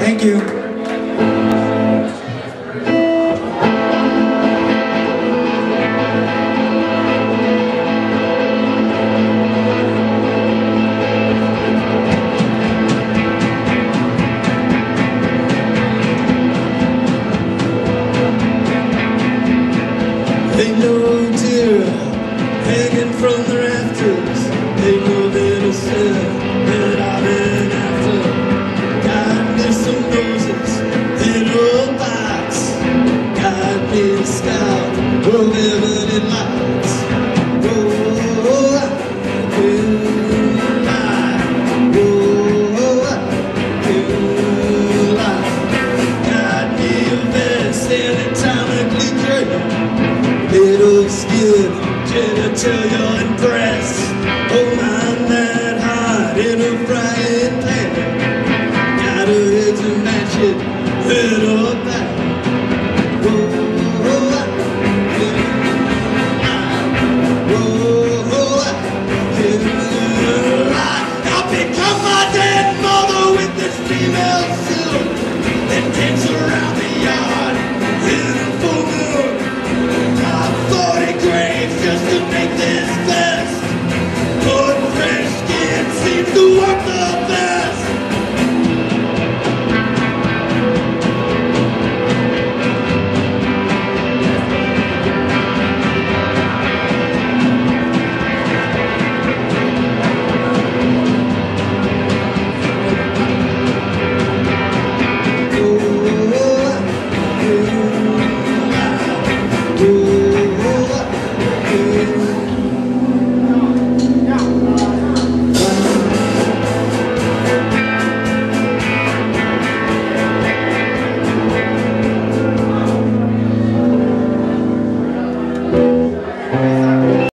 Thank you. Ain't no tear hanging from the rafters. Ain't no little sin that I've been after. Got me some roses in a box. Got me a scout of ebony lights. Oh, I feel like, oh, I feel like. Got me a vest anatomically draped. Little skin, genitalia and breasts. Oh, I'm that hot in a frying